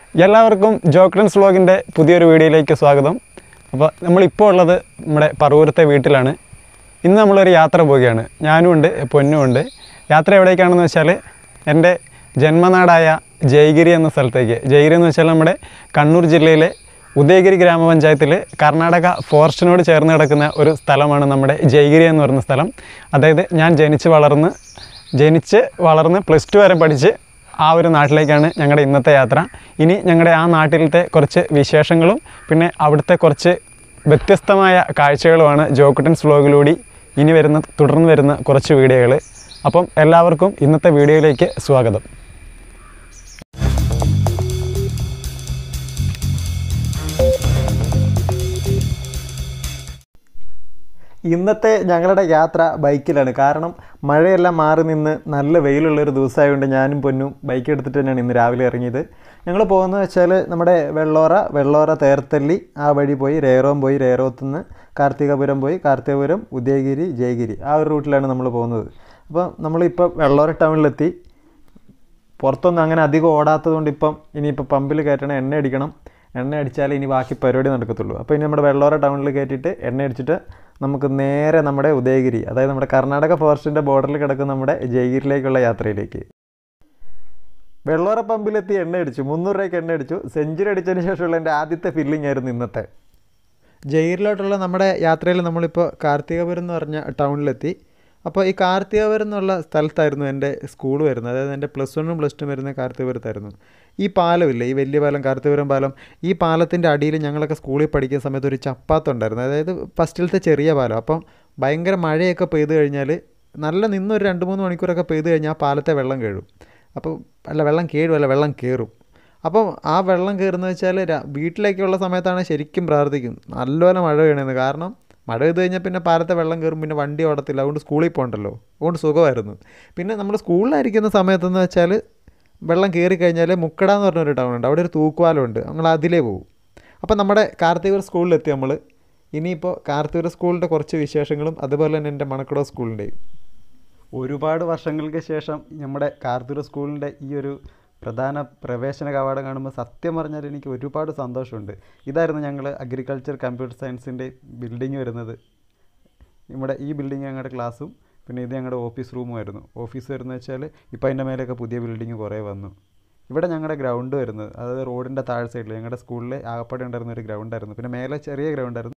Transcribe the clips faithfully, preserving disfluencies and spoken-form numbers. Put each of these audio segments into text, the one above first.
എല്ലാവർക്കും ജോക്ടൻസ് വ്ലോഗിൻ്റെ പുതിയൊരു വീഡിയോയിലേക്ക് സ്വാഗതം. അപ്പോൾ നമ്മളിപ്പോൾ ഉള്ളത് നമ്മുടെ പറവൂരത്തെ വീട്ടിലാണ്. ഇന്ന് നമ്മളൊരു യാത്ര പോവുകയാണ്. ഞാനും ഉണ്ട്, പൊന്നും ഉണ്ട്. യാത്ര എവിടേക്കാണെന്ന് വെച്ചാൽ എൻ്റെ ജന്മനാടായ ജയഗിരി എന്ന സ്ഥലത്തേക്ക്. ജയഗിരി എന്ന് വെച്ചാൽ നമ്മുടെ കണ്ണൂർ ജില്ലയിലെ ഉദയഗിരി ഗ്രാമപഞ്ചായത്തിൽ കർണാടക ഫോറസ്റ്റിനോട് ചേർന്ന് കിടക്കുന്ന ഒരു സ്ഥലമാണ് നമ്മുടെ ജയഗിരി എന്ന് പറയുന്ന സ്ഥലം. അതായത് ഞാൻ ജനിച്ച് വളർന്ന് ജനിച്ച് വളർന്ന് പ്ലസ് ടു വരെ പഠിച്ച് ആ ഒരു നാട്ടിലേക്കാണ് ഞങ്ങളുടെ ഇന്നത്തെ യാത്ര. ഇനി ഞങ്ങളുടെ ആ നാട്ടിലത്തെ കുറച്ച് വിശേഷങ്ങളും പിന്നെ അവിടുത്തെ കുറച്ച് വ്യത്യസ്തമായ കാഴ്ചകളുമാണ് ജോക്കുട്ടൻസ് വ്ലോഗിലൂടെ ഇനി വരുന്ന തുടർന്ന് വരുന്ന കുറച്ച് വീഡിയോകൾ. അപ്പം എല്ലാവർക്കും ഇന്നത്തെ വീഡിയോയിലേക്ക് സ്വാഗതം. ഇന്നത്തെ ഞങ്ങളുടെ യാത്ര ബൈക്കിലാണ്. കാരണം മഴയെല്ലാം മാറി നിന്ന് നല്ല വെയിലുള്ളൊരു ദിവസമായതുകൊണ്ട് ഞാനും പൊന്നും ബൈക്ക് എടുത്തിട്ട് തന്നെയാണ് ഇന്ന് രാവിലെ ഇറങ്ങിയത്. ഞങ്ങൾ പോകുന്നത് വെച്ചാൽ നമ്മുടെ വെള്ളോറ വെള്ളോറ തേർത്തല്ലി ആ വഴി പോയി രേറോം പോയി രേറോത്ത് നിന്ന് കാർത്തികപുരം പോയി കാർത്തികപുരം ഉദയഗിരി ജയഗിരി ആ ഒരു റൂട്ടിലാണ് നമ്മൾ പോകുന്നത്. അപ്പോൾ നമ്മളിപ്പോൾ വെള്ളോറ ടൗണിലെത്തി. പുറത്തൊന്നും അങ്ങനെ അധികം ഓടാത്തത് കൊണ്ട് ഇപ്പം ഇനിയിപ്പോൾ പമ്പിൽ കയറ്റണം, എണ്ണ അടിക്കണം. എണ്ണ അടിച്ചാലേ ഇനി ബാക്കി പരിപാടി നടക്കത്തുള്ളൂ. അപ്പോൾ ഇനി നമ്മുടെ വെള്ളോറ ടൗണിൽ കയറ്റിയിട്ട് എണ്ണ അടിച്ചിട്ട് നമുക്ക് നേരെ നമ്മുടെ ഉദയഗിരി, അതായത് നമ്മുടെ കർണാടക ഫോറസ്റ്റിൻ്റെ ബോർഡറിൽ കിടക്കുന്ന നമ്മുടെ ജയഗിരിയിലേക്കുള്ള യാത്രയിലേക്ക്. വെള്ളോറ പമ്പിലെത്തി എണ്ണ അടിച്ചു, മുന്നൂറ് രൂപയ്ക്ക് എണ്ണ അടിച്ചു. സെഞ്ചുറി അടിച്ചതിന് ശേഷമുള്ള എൻ്റെ ആദ്യത്തെ ഫില്ലിംഗ് ആയിരുന്നു ഇന്നത്തെ. ജയഗിരിയിലോട്ടുള്ള നമ്മുടെ യാത്രയിൽ നമ്മളിപ്പോൾ കാർത്തികപുരം എന്ന് പറഞ്ഞ ടൗണിലെത്തി. അപ്പോൾ ഈ കാർത്തികപുരം എന്നുള്ള സ്ഥലത്തായിരുന്നു എൻ്റെ സ്കൂൾ വരുന്നത്. അതായത് എൻ്റെ പ്ലസ് വണ്ണും പ്ലസ് ടു വരുന്നത് കാർത്തികപുരത്തായിരുന്നു. ഈ പാലമില്ലേ, ഈ വലിയ പാലം, കാർത്തികപുരം പാലം, ഈ പാലത്തിൻ്റെ അടിയിൽ ഞങ്ങളൊക്കെ സ്കൂളിൽ പഠിക്കുന്ന സമയത്ത് ഒരു ചപ്പാത്തുണ്ടായിരുന്നു. അതായത് ഫസ്റ്റിലത്തെ ചെറിയ പാലം. അപ്പം ഭയങ്കര മഴയൊക്കെ പെയ്ത് കഴിഞ്ഞാൽ നല്ല നിന്നൊരു രണ്ട് മൂന്ന് മണിക്കൂറൊക്കെ പെയ്ത് കഴിഞ്ഞാൽ ആ പാലത്തെ വെള്ളം കയറും. അപ്പോൾ അല്ല വെള്ളം കയറും അല്ല വെള്ളം കയറും. അപ്പം ആ വെള്ളം കയറുന്നത് വെച്ചാൽ വീട്ടിലേക്കുള്ള സമയത്താണ് ശരിക്കും പ്രാർത്ഥിക്കും നല്ലപോലെ മഴ വീണത്. കാരണം മഴ പെയ്ത് കഴിഞ്ഞാൽ പിന്നെ പാലത്തെ വെള്ളം കയറും, പിന്നെ വണ്ടി ഓടത്തില്ല. അതുകൊണ്ട് സ്കൂളിൽ പോകണ്ടല്ലോ, അതുകൊണ്ട് സുഖമായിരുന്നു. പിന്നെ നമ്മൾ സ്കൂളിലായിരിക്കുന്ന സമയത്തെന്ന് വെച്ചാൽ വെള്ളം കയറി കഴിഞ്ഞാൽ മുക്കട എന്ന് പറഞ്ഞൊരു ടൗൺ ഉണ്ട്, അവിടെ ഒരു തൂക്കുവാലമുണ്ട്, നമ്മൾ അതിലേ പോകും. അപ്പം നമ്മുടെ കാർത്തികപുരം സ്കൂളിലെത്തി നമ്മൾ. ഇനിയിപ്പോൾ കാർത്തികപുരം സ്കൂളിൻ്റെ കുറച്ച് വിശേഷങ്ങളും അതുപോലെ തന്നെ എൻ്റെ മണക്കുട സ്കൂളിൻ്റെയും. ഒരുപാട് വർഷങ്ങൾക്ക് ശേഷം നമ്മുടെ കാർത്തികപുരം സ്കൂളിൻ്റെ ഈ ഒരു പ്രധാന പ്രവേശന കവാടം കാണുമ്പോൾ സത്യം പറഞ്ഞാൽ എനിക്ക് ഒരുപാട് സന്തോഷമുണ്ട്. ഇതായിരുന്നു ഞങ്ങൾ അഗ്രികൾച്ചർ കമ്പ്യൂട്ടർ സയൻസിൻ്റെ ബിൽഡിങ് വരുന്നത്. നമ്മുടെ ഈ ബിൽഡിങ് ഞങ്ങളുടെ ക്ലാസ്സും പിന്നെ ഇത് ഞങ്ങളുടെ ഓഫീസ് റൂമുമായിരുന്നു. ഓഫീസ് വരുന്നത് വെച്ചാൽ ഇപ്പോൾ അതിൻ്റെ മേലെയൊക്കെ പുതിയ ബിൽഡിങ് കുറേ വന്നു. ഇവിടെ ഞങ്ങളുടെ ഗ്രൗണ്ട് വരുന്നത്, അതായത് റോഡിൻ്റെ താഴെ സൈഡിൽ ഞങ്ങളുടെ സ്കൂളിൽ ആകപ്പാടെ ഉണ്ടായിരുന്ന ഒരു ഗ്രൗണ്ടായിരുന്നു. പിന്നെ മേലെ ചെറിയ ഗ്രൗണ്ടായിരുന്നു.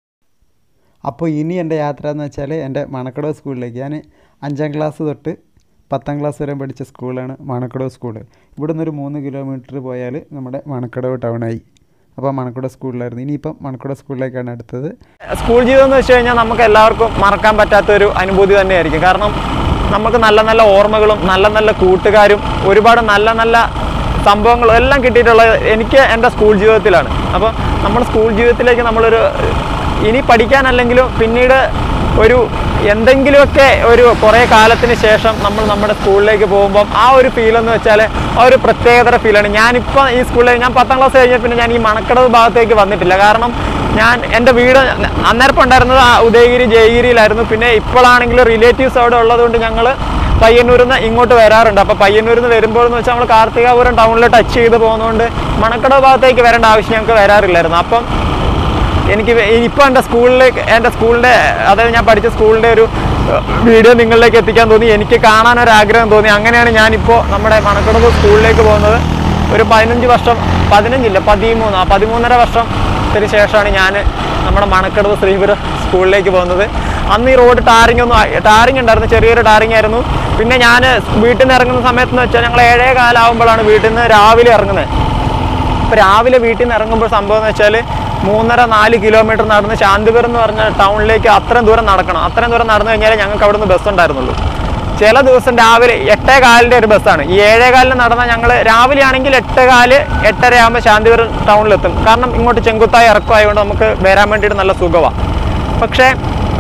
അപ്പോൾ ഇനി എൻ്റെ യാത്ര എന്ന് വെച്ചാൽ എൻ്റെ മണക്കടവ് സ്കൂളിലേക്ക്. ഞാൻ അഞ്ചാം ക്ലാസ് തൊട്ട് പത്താം ക്ലാസ് വരെ പഠിച്ച സ്കൂളാണ് മണക്കടവ് സ്കൂൾ. ഇവിടെ നിന്നൊരു മൂന്ന് കിലോമീറ്റർ പോയാൽ നമ്മുടെ മണക്കടവ് ടൗണായി. അപ്പോൾ മണക്കുട സ്കൂളിലായിരുന്നു. ഇനിയിപ്പം മണക്കുട സ്കൂളിലേക്കാണ് അടുത്തത്. സ്കൂൾ ജീവിതം എന്ന് വെച്ച് കഴിഞ്ഞാൽ നമുക്ക് എല്ലാവർക്കും മറക്കാൻ പറ്റാത്തൊരു അനുഭൂതി തന്നെയായിരിക്കും. കാരണം നമുക്ക് നല്ല നല്ല ഓർമ്മകളും നല്ല നല്ല കൂട്ടുകാരും ഒരുപാട് നല്ല നല്ല സംഭവങ്ങളും എല്ലാം കിട്ടിയിട്ടുള്ളത് എനിക്ക് എൻ്റെ സ്കൂൾ ജീവിതത്തിലാണ്. അപ്പം നമ്മുടെ സ്കൂൾ ജീവിതത്തിലേക്ക് നമ്മളൊരു ഇനി പഠിക്കാനല്ലെങ്കിലും പിന്നീട് ഒരു എന്തെങ്കിലുമൊക്കെ ഒരു കുറേ കാലത്തിന് ശേഷം നമ്മൾ നമ്മുടെ സ്കൂളിലേക്ക് പോകുമ്പം ആ ഒരു ഫീലെന്ന് വെച്ചാൽ ആ ഒരു പ്രത്യേകതര ഫീലാണ്. ഞാനിപ്പോൾ ഈ സ്കൂളിൽ ഞാൻ പത്താം ക്ലാസ് കഴിഞ്ഞാൽ പിന്നെ ഞാൻ ഈ മണക്കടവ് ഭാഗത്തേക്ക് വന്നിട്ടില്ല. കാരണം ഞാൻ എൻ്റെ വീട് അന്നേരം ഉണ്ടായിരുന്നത് ഉദയഗിരി ജയഗിരിയിലായിരുന്നു. പിന്നെ ഇപ്പോഴാണെങ്കിലും റിലേറ്റീവ്സ് അവിടെ ഉള്ളതുകൊണ്ട് ഞങ്ങൾ പയ്യന്നൂരിൽ നിന്ന് ഇങ്ങോട്ട് വരാറുണ്ട്. അപ്പോൾ പയ്യന്നൂരിൽ നിന്ന് വരുമ്പോൾ എന്ന് വെച്ചാൽ നമ്മൾ കാർത്തികപുരം ടൗണിൽ ടച്ച് ചെയ്ത് പോകുന്നതുകൊണ്ട് മണക്കടവ് ഭാഗത്തേക്ക് വരേണ്ട ആവശ്യം ഞങ്ങൾക്ക് വരാറില്ലായിരുന്നു. അപ്പം എനിക്ക് ഇപ്പോൾ എൻ്റെ സ്കൂളിലേക്ക് എൻ്റെ സ്കൂളിൻ്റെ അതായത് ഞാൻ പഠിച്ച സ്കൂളിൻ്റെ ഒരു വീഡിയോ നിങ്ങളിലേക്ക് എത്തിക്കാൻ തോന്നി, എനിക്ക് കാണാനൊരാഗ്രഹം തോന്നി. അങ്ങനെയാണ് ഞാനിപ്പോൾ നമ്മുടെ മണക്കടവ് സ്കൂളിലേക്ക് പോകുന്നത്. ഒരു പതിനഞ്ച് വർഷം പതിനഞ്ചില്ല പതിമൂന്ന് ആ പതിമൂന്നര വർഷത്തിന് ശേഷമാണ് ഞാൻ നമ്മുടെ മണക്കടവ് ശ്രീപുരം സ്കൂളിലേക്ക് പോകുന്നത്. അന്ന് ഈ റോഡ് ടാറിംഗ് ഒന്നും ടാറിംഗ് ഉണ്ടായിരുന്നു, ചെറിയൊരു ടാറിംഗ് ആയിരുന്നു. പിന്നെ ഞാൻ വീട്ടിൽ നിന്ന് ഇറങ്ങുന്ന സമയത്തെന്ന് വെച്ചാൽ ഞങ്ങൾ ഏഴേ കാലാവുമ്പോഴാണ് വീട്ടിൽ നിന്ന് രാവിലെ ഇറങ്ങുന്നത്. അപ്പോൾ രാവിലെ വീട്ടിൽ നിന്ന് ഇറങ്ങുമ്പോൾ സംഭവം എന്ന് വെച്ചാൽ മൂന്നര നാല് കിലോമീറ്റർ നടന്ന് ശാന്തിപുരം എന്ന് പറഞ്ഞ ടൗണിലേക്ക് അത്രയും ദൂരം നടക്കണം. അത്രയും ദൂരം നടന്നു കഴിഞ്ഞാൽ ഞങ്ങൾക്ക് അവിടെ നിന്ന് ബസ് ഉണ്ടായിരുന്നുള്ളൂ. ചില ദിവസം രാവിലെ എട്ടേ കാലിൻ്റെ ഒരു ബസ്സാണ്. ഈ ഏഴേ കാലിന് നടന്നാൽ ഞങ്ങൾ രാവിലെ ആണെങ്കിൽ എട്ട് കാല് എട്ടര ആകുമ്പോൾ ശാന്തിപുരം ടൗണിലെത്തും. കാരണം ഇങ്ങോട്ട് ചെങ്കുത്തായി ഇറക്കമായതുകൊണ്ട് നമുക്ക് വരാൻ വേണ്ടിയിട്ട് നല്ല സുഖമാണ്. പക്ഷേ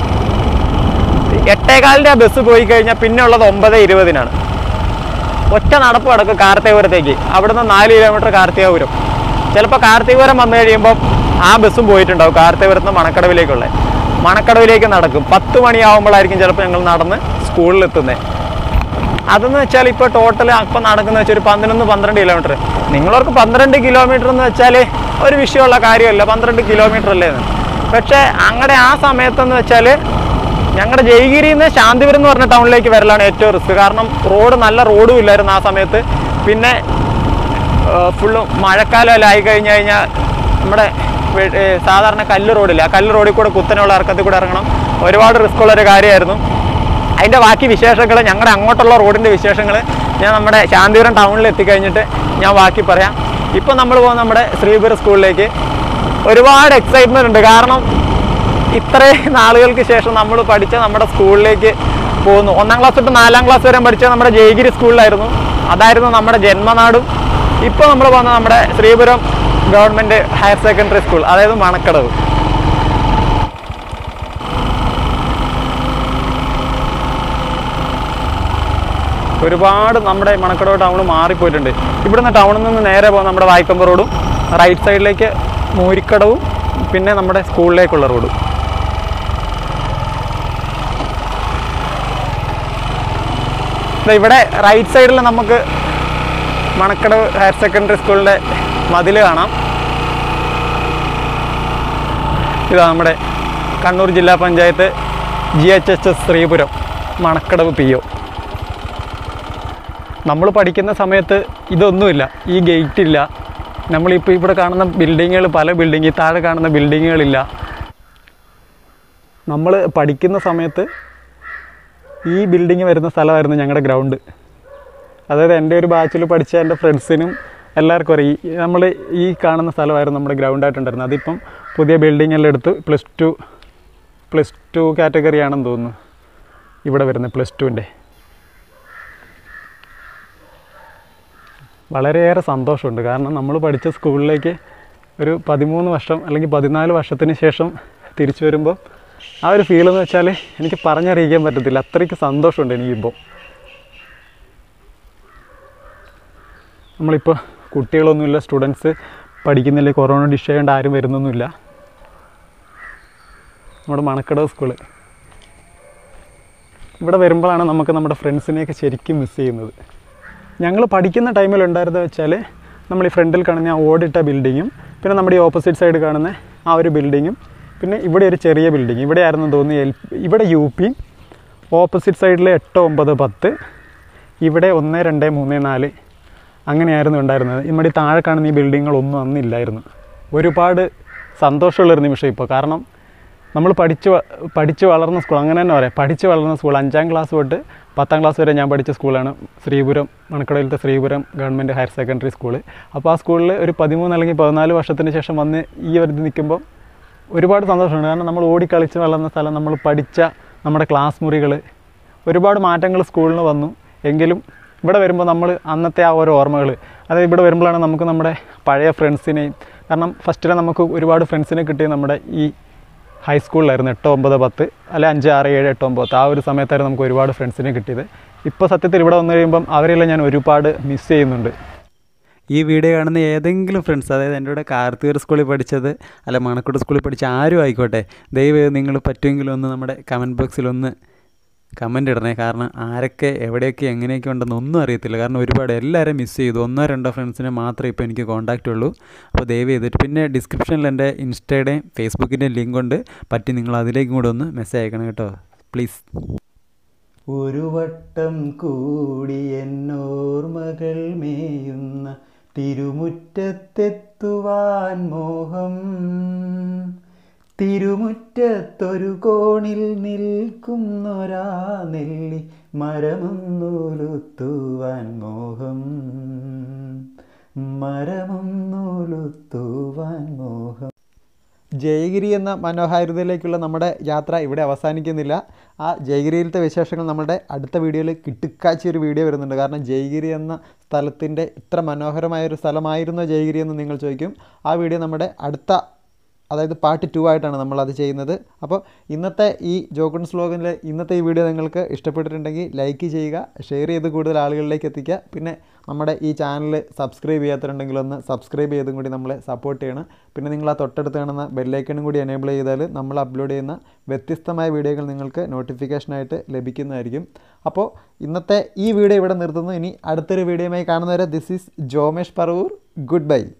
എട്ടേകാലിൻ്റെ ആ ബസ് പോയി കഴിഞ്ഞാൽ പിന്നെ ഉള്ളത് ഒമ്പത് ഇരുപതിനാണ്. ഒറ്റ നടപ്പ് കിടക്കും കാർത്തികപുരത്തേക്ക്. അവിടുന്ന് നാല് കിലോമീറ്റർ കാർത്തികപുരം. ചിലപ്പോൾ കാർത്തികപുരം വന്നു കഴിയുമ്പോൾ ആ ബസ്സും പോയിട്ടുണ്ടാവും കാർത്തികപുരത്ത് നിന്ന് മണക്കടവിലേക്കുള്ള. മണക്കടവിലേക്ക് നടക്കും. പത്ത് മണിയാവുമ്പോഴായിരിക്കും ചിലപ്പോൾ ഞങ്ങൾ നടന്ന് സ്കൂളിലെത്തുന്നത്. അതെന്ന് വെച്ചാൽ ഇപ്പോൾ ടോട്ടൽ ഇപ്പം നടക്കുന്നത് വെച്ചാൽ ഒരു പതിനൊന്ന് പന്ത്രണ്ട് കിലോമീറ്റർ. നിങ്ങളവർക്ക് പന്ത്രണ്ട് കിലോമീറ്റർ എന്ന് വെച്ചാൽ ഒരു വിഷയമുള്ള കാര്യമല്ല, പന്ത്രണ്ട് കിലോമീറ്റർ അല്ലേ. പക്ഷേ അങ്ങനെ ആ സമയത്തെന്ന് വെച്ചാൽ ഞങ്ങളുടെ ജയഗിരിയിൽ നിന്ന് ശാന്തിപുരം എന്ന് പറഞ്ഞ ടൗണിലേക്ക് വരലാണ് ഏറ്റവും റിസ്ക്. കാരണം റോഡ് നല്ല റോഡും ഇല്ലായിരുന്നു ആ സമയത്ത്. പിന്നെ ഫുള്ളും മഴക്കാലമെല്ലാം ആയി കഴിഞ്ഞ് കഴിഞ്ഞാൽ നമ്മുടെ സാധാരണ കല്ല് റോഡില്ല, ആ കല്ല് റോഡിൽ കൂടെ കുത്തനെയുള്ള ഇറക്കത്തിൽ കൂടെ ഇറങ്ങണം. ഒരുപാട് റിസ്ക് ഉള്ളൊരു കാര്യമായിരുന്നു. അതിൻ്റെ ബാക്കി വിശേഷങ്ങൾ, ഞങ്ങളുടെ അങ്ങോട്ടുള്ള റോഡിൻ്റെ വിശേഷങ്ങൾ ഞാൻ നമ്മുടെ ശാന്തിപുരം ടൗണിൽ എത്തിക്കഴിഞ്ഞിട്ട് ഞാൻ ബാക്കി പറയാം. ഇപ്പോൾ നമ്മൾ പോകുന്ന നമ്മുടെ ശ്രീപുരം സ്കൂളിലേക്ക്. ഒരുപാട് എക്സൈറ്റ്മെൻ്റ് ഉണ്ട്. കാരണം ഇത്രയും നാളുകൾക്ക് ശേഷം നമ്മൾ പഠിച്ച നമ്മുടെ സ്കൂളിലേക്ക് പോകുന്നു. ഒന്നാം ക്ലാസ് തൊട്ട് നാലാം ക്ലാസ് വരെ പഠിച്ചത് നമ്മുടെ ജയഗിരി സ്കൂളിലായിരുന്നു. അതായിരുന്നു നമ്മുടെ ജന്മനാടും. ഇപ്പോൾ നമ്മൾ പോകുന്നത് നമ്മുടെ Sreepuram government higher secondary school, അതായത് മണക്കടവ്. ഒരുപാട് നമ്മുടെ മണക്കടവ് ടൗൺ മാറിപ്പോയിട്ടുണ്ട്. ഇവിടുന്ന് ടൗണിൽ നിന്ന് നേരെ പോകുന്ന നമ്മുടെ വായ്ക്കമ്പ റോഡും റൈറ്റ് സൈഡിലേക്ക് മൂരിക്കടവും പിന്നെ നമ്മുടെ സ്കൂളിലേക്കുള്ള റോഡും. ഇവിടെ റൈറ്റ് സൈഡിൽ നമുക്ക് മണക്കടവ് ഹയർ സെക്കൻഡറി സ്കൂളിൻ്റെ മതിൽ കാണാം. ഇതാ നമ്മുടെ കണ്ണൂർ ജില്ലാ panchayat G H S S Sreepuram Manakkadavu P O. നമ്മൾ പഠിക്കുന്ന സമയത്ത് ഇതൊന്നുമില്ല, ഈ ഗേറ്റ് ഇല്ല. നമ്മളിപ്പോൾ ഇവിടെ കാണുന്ന ബിൽഡിങ്ങുകൾ, പല ബിൽഡിങ്, താഴെ കാണുന്ന ബിൽഡിങ്ങുകളില്ല. നമ്മൾ പഠിക്കുന്ന സമയത്ത് ഈ ബിൽഡിങ് വരുന്ന സ്ഥലമായിരുന്നു ഞങ്ങളുടെ ഗ്രൗണ്ട്. അതായത് എൻ്റെ ഒരു ബാച്ചിൽ പഠിച്ച എൻ്റെ ഫ്രണ്ട്സിനും എല്ലാവർക്കും അറിയാം, നമ്മൾ ഈ കാണുന്ന സ്ഥലമായിരുന്നു നമ്മുടെ ഗ്രൗണ്ടായിട്ടുണ്ടായിരുന്നത്. അതിപ്പം പുതിയ ബിൽഡിംഗ് എല്ലാം എടുത്ത് plus two plus two category ആണെന്ന് തോന്നുന്നു ഇവിടെ വരുന്നത്, പ്ലസ് ടുവിൻ്റെ. വളരെയേറെ സന്തോഷമുണ്ട്. കാരണം നമ്മൾ പഠിച്ച സ്കൂളിലേക്ക് ഒരു പതിമൂന്ന് വർഷം അല്ലെങ്കിൽ പതിനാല് വർഷത്തിന് ശേഷം തിരിച്ചു വരുമ്പോൾ ആ ഒരു ഫീലെന്ന് വെച്ചാൽ എനിക്ക് പറഞ്ഞറിയിക്കാൻ പറ്റത്തില്ല. അത്രയ്ക്ക് സന്തോഷമുണ്ട് എനിക്കിപ്പോൾ. നമ്മളിപ്പോൾ കുട്ടികളൊന്നുമില്ല, സ്റ്റുഡൻസ് പഠിക്കുന്നില്ല, കൊറോണ ഡിഷ് ആയതുകൊണ്ട് ആരും വരുന്നൊന്നുമില്ല. നമ്മുടെ മണക്കടവ് സ്കൂള് ഇവിടെ വരുമ്പോഴാണ് നമുക്ക് നമ്മുടെ ഫ്രണ്ട്സിനെയൊക്കെ ശരിക്കും മിസ് ചെയ്യുന്നത്. ഞങ്ങൾ പഠിക്കുന്ന ടൈമിലുണ്ടായിരുന്നത് വെച്ചാൽ നമ്മൾ ഈ ഫ്രണ്ടിൽ കാണുന്ന ആ ഓടിട്ട ബിൽഡിങ്ങും പിന്നെ നമ്മുടെ ഈ ഓപ്പോസിറ്റ് സൈഡ് കാണുന്ന ആ ഒരു ബിൽഡിങ്ങും പിന്നെ ഇവിടെ ഒരു ചെറിയ ബിൽഡിങ്, ഇവിടെ ആയിരുന്നു തോന്നുന്നു എൽ ഇവിടെ യു പി, ഓപ്പോസിറ്റ് സൈഡിൽ എട്ട് ഒമ്പത് പത്ത്, ഇവിടെ ഒന്ന് രണ്ട് മൂന്ന് നാല്, അങ്ങനെയായിരുന്നു ഉണ്ടായിരുന്നത്. നമ്മുടെ ഈ താഴെ കാണുന്ന ഈ ബിൽഡിങ്ങുകളൊന്നും അന്നില്ലായിരുന്നു. ഒരുപാട് സന്തോഷമുള്ളൊരു നിമിഷം ഇപ്പോൾ. കാരണം നമ്മൾ പഠിച്ച് പഠിച്ച് വളർന്ന സ്കൂൾ, അങ്ങനെ തന്നെ പറയാം, പഠിച്ച് വളർന്ന സ്കൂൾ. അഞ്ചാം ക്ലാസ് തൊട്ട് പത്താം ക്ലാസ് വരെ ഞാൻ പഠിച്ച സ്കൂളാണ് ശ്രീപുരം, മണക്കടവിലത്തെ Sreepuram government higher secondary school. അപ്പോൾ ആ സ്കൂളിൽ ഒരു പതിമൂന്ന് അല്ലെങ്കിൽ പതിനാല് വർഷത്തിന് ശേഷം വന്ന് ഈ ഒരു നിൽക്കുമ്പോൾ ഒരുപാട് സന്തോഷമുണ്ട്. കാരണം നമ്മൾ ഓടിക്കളിച്ച് വളർന്ന സ്ഥലം, നമ്മൾ പഠിച്ച നമ്മുടെ ക്ലാസ് മുറികൾ, ഒരുപാട് മാറ്റങ്ങൾ സ്കൂളിന് വന്നു. എങ്കിലും ഇവിടെ വരുമ്പോൾ നമ്മൾ അന്നത്തെ ആ ഓരോ ഓർമ്മകൾ, അതായത് ഇവിടെ വരുമ്പോഴാണ് നമുക്ക് നമ്മുടെ പഴയ ഫ്രണ്ട്സിനെയും, കാരണം ഫസ്റ്റിലെ നമുക്ക് ഒരുപാട് ഫ്രണ്ട്സിനെ കിട്ടിയത് നമ്മുടെ ഈ ഹൈസ്കൂളിലായിരുന്നു, എട്ട് ഒമ്പത് പത്ത് അല്ലെ അഞ്ച് ആറ് ഏഴ് എട്ട് ഒമ്പത്, ആ ഒരു സമയത്തായിരുന്നു നമുക്ക് ഒരുപാട് ഫ്രണ്ട്സിനെ കിട്ടിയത്. ഇപ്പോൾ സത്യത്തിൽ ഇവിടെ വന്നു കഴിയുമ്പം അവരെല്ലാം ഞാൻ ഒരുപാട് മിസ് ചെയ്യുന്നുണ്ട്. ഈ വീഡിയോ കാണുന്ന ഏതെങ്കിലും ഫ്രണ്ട്സ്, അതായത് എൻ്റെ കൂടെ കാർത്തികർ സ്കൂളിൽ പഠിച്ചത് അല്ല മണക്കോട് സ്കൂളിൽ പഠിച്ച ആരും ആയിക്കോട്ടെ, ദയവ് നിങ്ങൾ പറ്റുമെങ്കിലും ഒന്ന് നമ്മുടെ കമൻറ്റ് ബോക്സിലൊന്ന് കമൻ്റ് ഇടണേ. കാരണം ആരൊക്കെ എവിടെയൊക്കെ എങ്ങനെയൊക്കെ ഉണ്ടെന്ന് ഒന്നും അറിയത്തില്ല. കാരണം ഒരുപാട് എല്ലാവരും മിസ് ചെയ്തു. ഒന്നോ രണ്ടോ ഫ്രണ്ട്സിനെ മാത്രമേ ഇപ്പോൾ എനിക്ക് കോൺടാക്റ്റ് ഉള്ളൂ. അപ്പോൾ ദയവ് ചെയ്തിട്ട് പിന്നെ ഡിസ്ക്രിപ്ഷനിൽ എൻ്റെ ഇൻസ്റ്റയുടെയും ഫേസ്ബുക്കിൻ്റെയും ലിങ്ക് ഉണ്ട്, പറ്റി നിങ്ങൾ അതിലേക്കും കൂടെ ഒന്ന് മെസ്സേജ് അയക്കണം കേട്ടോ, പ്ലീസ്. ഒരു വട്ടം കൂടി എന്നോർമകൾ മേയുന്ന തിരുമുറ്റത്തെത്തുവാൻ മോഹം, തിരുമുറ്റത്തൊരു കോണിൽ നിൽക്കുന്നൊരാ നെല്ലി മരമൊന്നുലുത്തുവാൻ മോഹം, മരമൊന്നുലുത്തുവാൻ മോഹം. ജയഗിരി എന്ന മനോഹാരിതയിലേക്കുള്ള നമ്മുടെ യാത്ര ഇവിടെ അവസാനിക്കുന്നില്ല. ആ ജയഗിരിയിലത്തെ വിശേഷങ്ങൾ നമ്മുടെ അടുത്ത വീഡിയോയിൽ കിട്ടുക്കാച്ചി ഒരു വീഡിയോ വരുന്നുണ്ട്. കാരണം ജയഗിരി എന്ന സ്ഥലത്തിൻ്റെ ഇത്ര മനോഹരമായൊരു സ്ഥലമായിരുന്നോ ജയഗിരി എന്ന് നിങ്ങൾ ചോദിക്കും. ആ വീഡിയോ നമ്മുടെ അടുത്ത, അതായത് പാർട്ട് ടു ആയിട്ടാണ് നമ്മളത് ചെയ്യുന്നത്. അപ്പോൾ ഇന്നത്തെ ഈ ജോക്കൺ സ്ലോഗനിലെ ഇന്നത്തെ ഈ വീഡിയോ നിങ്ങൾക്ക് ഇഷ്ടപ്പെട്ടിട്ടുണ്ടെങ്കിൽ ലൈക്ക് ചെയ്യുക, ഷെയർ ചെയ്ത് കൂടുതൽ ആളുകളിലേക്ക് എത്തിക്കുക. പിന്നെ നമ്മുടെ ഈ ചാനൽ സബ്സ്ക്രൈബ് ചെയ്യാത്തവരുണ്ടെങ്കിൽ ഒന്ന് സബ്സ്ക്രൈബ് ചെയ്തും കൂടി നമ്മളെ സപ്പോർട്ട് ചെയ്യണം. പിന്നെ നിങ്ങൾ ആ തൊട്ടടുത്ത് കാണുന്ന ബെല്ലൈക്കണും കൂടി എനേബിൾ ചെയ്താൽ നമ്മൾ അപ്ലോഡ് ചെയ്യുന്ന വ്യത്യസ്തമായ വീഡിയോകൾ നിങ്ങൾക്ക് നോട്ടിഫിക്കേഷനായിട്ട് ലഭിക്കുന്നതായിരിക്കും. അപ്പോൾ ഇന്നത്തെ ഈ വീഡിയോ ഇവിടെ നിർത്തുന്നു. ഇനി അടുത്തൊരു വീഡിയോയുമായി കാണുന്നവരെ this is Jomesh Paravur. Good by.